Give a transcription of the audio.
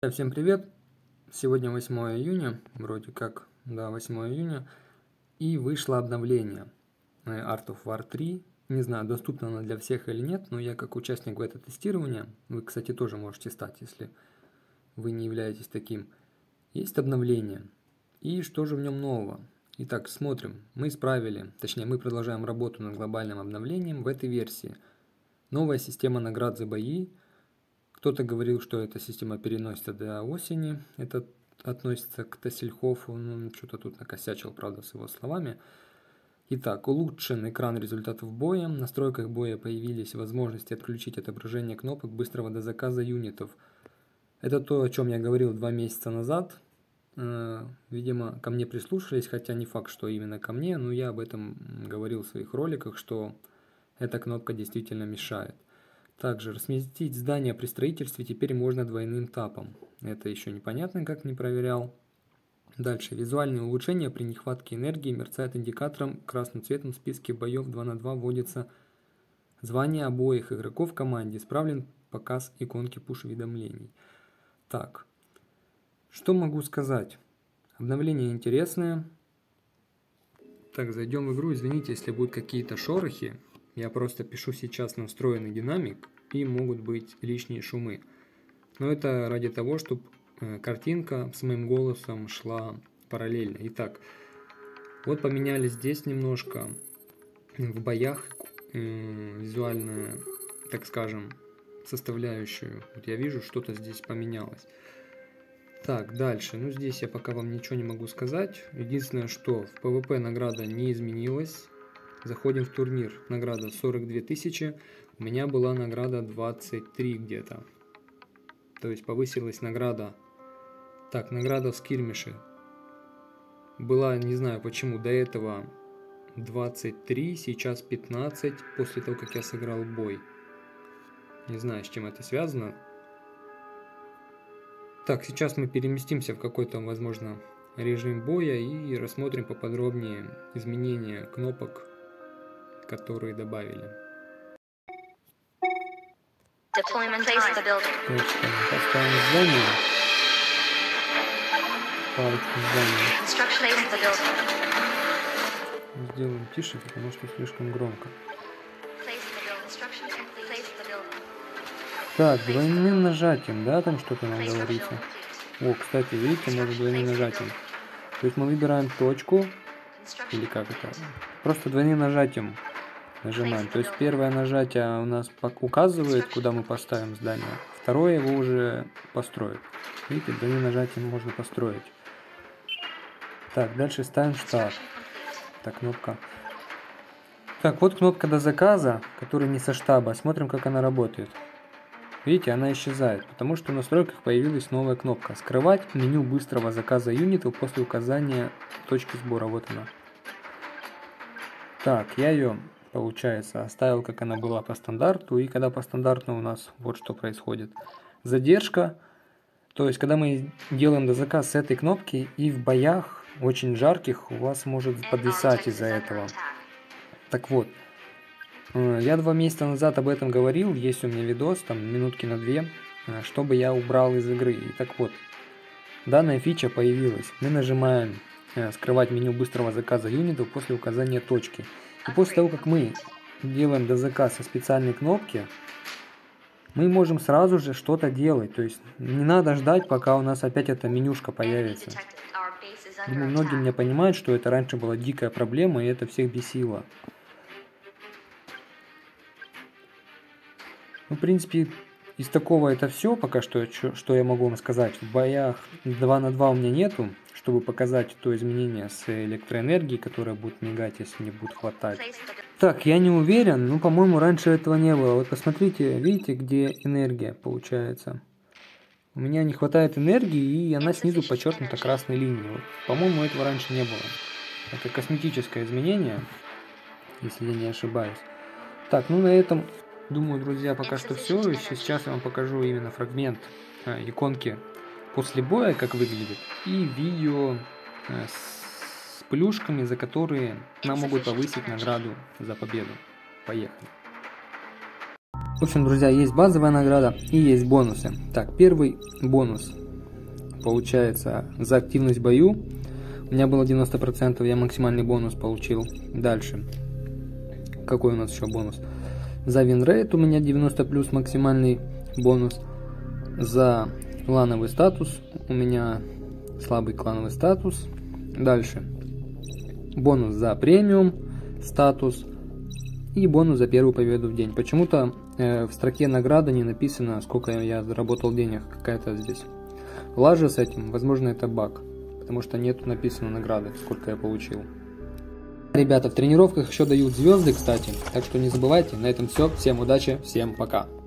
Друзья, всем привет! Сегодня 8 июня, вроде как, да, 8 июня, и вышло обновление Art of War 3. Не знаю, доступна она для всех или нет, но я как участник бета-тестирования, вы, кстати, тоже можете стать, если вы не являетесь таким. Есть обновление. И что же в нем нового? Итак, смотрим. Мы исправили, точнее, мы продолжаем работу над глобальным обновлением в этой версии. Новая система наград за бои. Кто-то говорил, что эта система переносится до осени. Это относится к Тассельхофу. Ну, что-то тут накосячил, правда, с его словами. Итак, улучшен экран результатов боя. В настройках боя появились возможности отключить отображение кнопок быстрого дозаказа юнитов. Это то, о чем я говорил 2 месяца назад. Видимо, ко мне прислушались, хотя не факт, что именно ко мне, но я об этом говорил в своих роликах, что эта кнопка действительно мешает. Также разместить здание при строительстве теперь можно двойным тапом. Это еще непонятно, как не проверял. Дальше. Визуальные улучшения при нехватке энергии мерцают индикатором красным цветом в списке боев 2 на 2 вводится звание обоих игроков в команде. Исправлен показ иконки пуш-уведомлений. Так. Что могу сказать? Обновление интересное. Так, зайдем в игру. Извините, если будут какие-то шорохи. Я просто пишу сейчас на встроенный динамик, и могут быть лишние шумы. Но это ради того, чтобы картинка с моим голосом шла параллельно. Итак, вот поменяли здесь немножко в боях визуальную, так скажем, составляющую. Вот я вижу, что-то здесь поменялось. Так, дальше. Ну, здесь я пока вам ничего не могу сказать. Единственное, что в PvP награда не изменилась. Заходим в турнир. Награда 42 тысячи. У меня была награда 23 где-то. То есть повысилась награда. Так, награда в скирмише. Была, не знаю почему, до этого 23, сейчас 15, после того, как я сыграл бой. Не знаю, с чем это связано. Так, сейчас мы переместимся в какой-то, возможно, режим боя и рассмотрим поподробнее изменения кнопок, которые добавили. Поставим здание. Палочку здания. Сделаем тише, потому что слишком громко. Так, двойным нажатием, да, там что-то нам говорится. О, кстати, видите, можно двойным нажатием. То есть мы выбираем точку, или как это? Просто двойным нажатием нажимаем. То есть первое нажатие у нас указывает, куда мы поставим здание. Второе его уже построит. Видите, двойным нажатием можно построить. Так, дальше ставим штаб. Так, кнопка. Так, вот кнопка до заказа, которая не со штаба. Смотрим, как она работает. Видите, она исчезает, потому что в настройках появилась новая кнопка. Скрывать меню быстрого заказа юнитов после указания точки сбора. Вот она. Так, я ее, получается, оставил, как она была по стандарту. И когда по стандарту у нас вот что происходит. Задержка. То есть, когда мы делаем дозаказ с этой кнопки, и в боях очень жарких у вас может подвисать из-за этого. Так вот. Я 2 месяца назад об этом говорил, есть у меня видос, там минутки на 2, чтобы я убрал из игры. И так вот, данная фича появилась. Мы нажимаем скрывать меню быстрого заказа юнитов после указания точки. И после того, как мы делаем дозаказ со специальной кнопки, мы можем сразу же что-то делать. То есть не надо ждать, пока у нас опять эта менюшка появится. Думаю, многие меня понимают, что это раньше была дикая проблема, и это всех бесило. Ну, в принципе, из такого это все пока что я могу вам сказать. В боях 2 на 2 у меня нету, чтобы показать то изменение с электроэнергией, которая будет мигать, если не будет хватать. Так, я не уверен, но, по-моему, раньше этого не было. Вот посмотрите, видите, где энергия получается. У меня не хватает энергии, и она снизу подчеркнута красной линией. Вот, по-моему, этого раньше не было. Это косметическое изменение, если я не ошибаюсь. Так, ну на этом... Думаю, друзья, пока что все. Сейчас я вам покажу именно фрагмент иконки после боя, как выглядит, и видео с плюшками, за которые нам могут повысить награду за победу. Поехали. В общем, друзья, есть базовая награда и есть бонусы. Так, первый бонус. получается, за активность в бою. У меня было 90%, я максимальный бонус получил. Дальше. Какой у нас еще бонус? За винрейт у меня 90 плюс максимальный бонус. За клановый статус у меня слабый клановый статус. Дальше. Бонус за премиум статус. И бонус за первую победу в день. Почему-то в строке награды не написано, сколько я заработал денег. Какая-то здесь лажа с этим. Возможно, это баг. Потому что нет написано награды, сколько я получил. Ребята, в тренировках еще дают звезды, кстати. Так что не забывайте. На этом все. Всем удачи, всем пока.